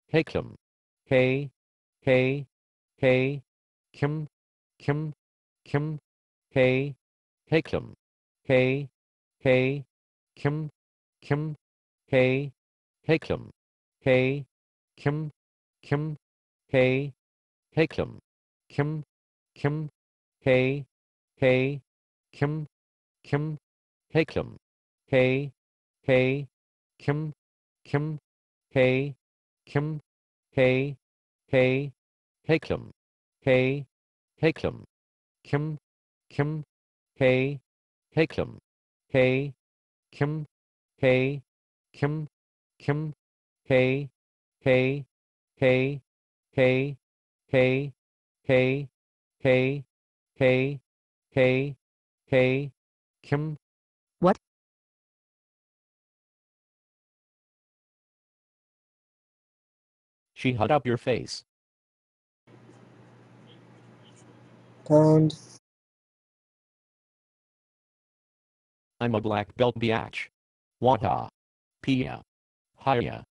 Heklum. Hey, hey, hey, kim, kim, kim, hey, heklum. Hey, hey, kim, kim, hey, heklum. Hey, kim, kim, hey, heklum. Kim, kim, hey, hey, kim, kim, heklum. Hey, hey, kim, kim, hey, kim, hey, hey, heklum. Hey, heklum. Kim, kim, hey, heklum. Hey, kim, hey, kim, kim, hey, hey, hey, hey, hey, hey, hey, hey, hey, hey, kim. What? She held up your face. Pound. I'm a black belt biatch. Wata. Pia. Hiya.